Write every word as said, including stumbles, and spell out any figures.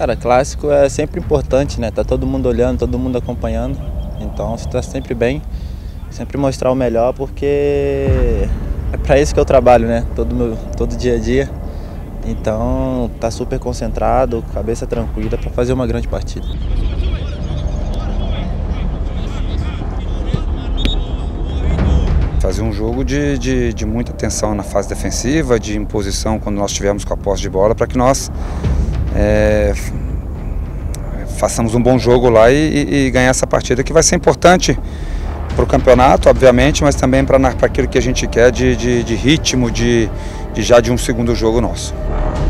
Cara, clássico é sempre importante, né? Tá todo mundo olhando, todo mundo acompanhando. Então você tá sempre bem, sempre mostrar o melhor, porque é pra isso que eu trabalho, né? Todo meu, todo dia a dia. Então tá super concentrado, cabeça tranquila para fazer uma grande partida. Fazer um jogo de, de, de muita atenção na fase defensiva, de imposição quando nós estivermos com a posse de bola, para que nós é, façamos um bom jogo lá e, e, e ganhar essa partida, que vai ser importante para o campeonato, obviamente, mas também para aquilo que a gente quer de, de, de ritmo, de, de já de um segundo jogo nosso.